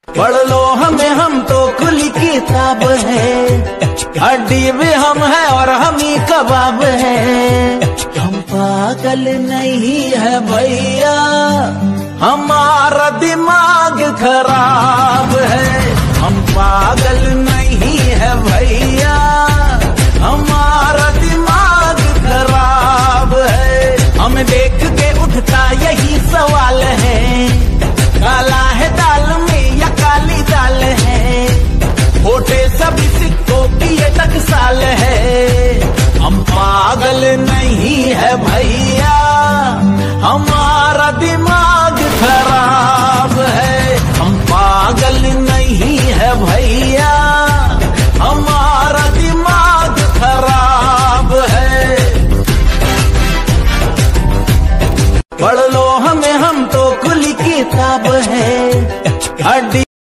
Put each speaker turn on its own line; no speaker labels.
पढ़ लो हमें, हम तो खुली किताब है, हड्डी भी हम है और हम ही कबाब है। हम पागल नहीं है भैया, हमारा दिमाग खराब है। हम पागल नहीं है भैया, हमारा दिमाग खराब है। हमें देख के उठता यही सवाल है, काला है दाल में या काली दाल है, होठे सभी सिक्कों की ये टकसाल है। हम पागल नहीं है भैया, हमारा दिमाग खराब है। हम पागल नहीं है भैया, हमारा दिमाग खराब है। पढ़ लो हमें, हम तो खुली किताब है, हड्डी